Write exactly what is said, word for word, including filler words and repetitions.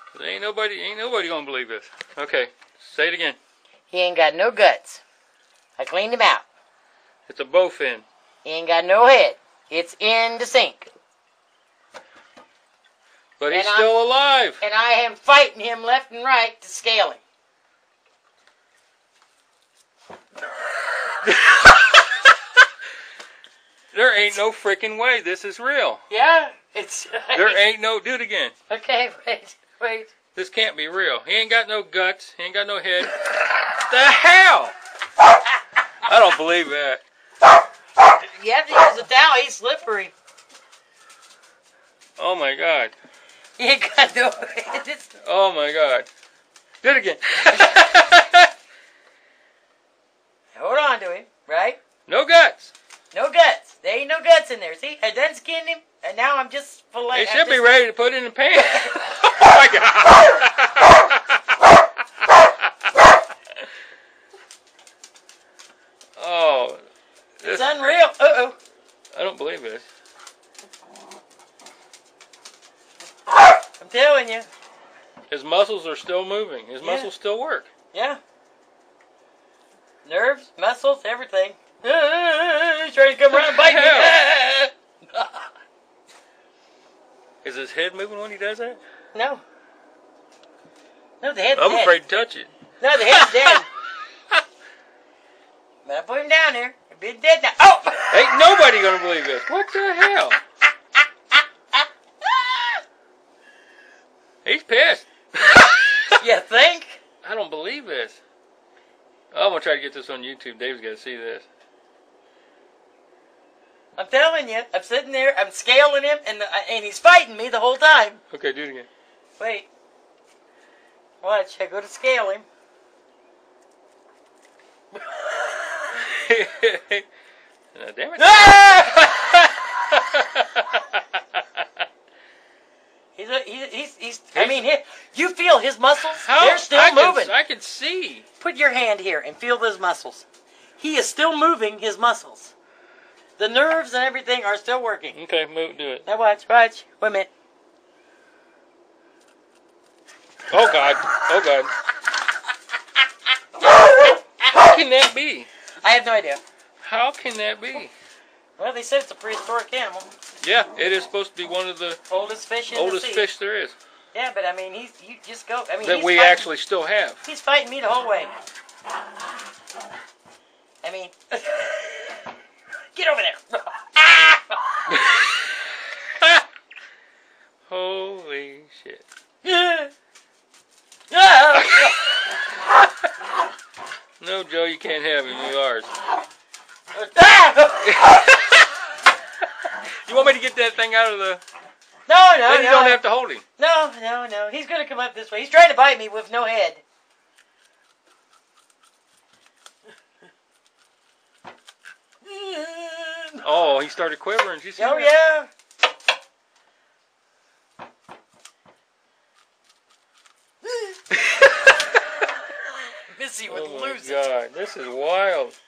Ain't nobody, ain't nobody gonna believe this. Okay, say it again. He ain't got no guts. I cleaned him out. It's a bowfin. He ain't got no head. It's in the sink. But he's And still I'm, alive. And I am fighting him left and right to scale him. There ain't no freaking way this is real. Yeah, it's... There ain't no... Do it again. Okay, wait, wait. This can't be real. He ain't got no guts. He ain't got no head. The hell? I don't believe that. You have to use a towel. He's slippery. Oh my God. He ain't got no head. Oh my God. Do it again. Hold on to him, right? No guts. No guts. There ain't no guts in there. See, I done skinned him, and now I'm just fillet. He should just, be ready to put in the pan. Oh my God. Oh. This, It's unreal. Uh-oh. I don't believe this. I'm telling you. His muscles are still moving. His Yeah. muscles still work. Yeah. Nerves, muscles, everything. Uh, he's trying to come around and bite me. Is his head moving when he does that? No. No, the head's I'm dead. afraid to touch it. No, the head's dead. But I put him down there. He's dead now. Oh! Ain't nobody gonna believe this. What the hell? He's pissed. You think? I don't believe this. I'm gonna try to get this on YouTube. Dave's got to see this. I'm telling you. I'm sitting there. I'm scaling him, and the, and he's fighting me the whole time. Okay, do it again. Wait. Watch. I go to scale him. uh, damn it. he's, a, he's, he's, he's, I mean, he, you feel his muscles? How? They're still I moving. Can, I can see. Put your hand here and feel those muscles. He is still moving his muscles. The nerves and everything are still working. Okay, move, do it. Now watch, watch. Wait a minute. Oh God! Oh God! How can that be? I have no idea. How can that be? Well, they said it's a prehistoric animal. Yeah, it is supposed to be one of the Oldest fish in oldest the sea. fish there is. Yeah, but I mean, he's you just go. I mean, That he's we fighting, actually still have. He's fighting me the whole way. I mean, get over there. Holy shit. No, Joe, you can't have him. You're ours. You want me to get that thing out of the... No, no, Then you no. don't have to hold him. No, no, no. He's going to come up this way. He's trying to bite me with no head. Oh, he started quivering. Did you see Oh, that? yeah. Missy would Oh, my lose it. God. This is wild.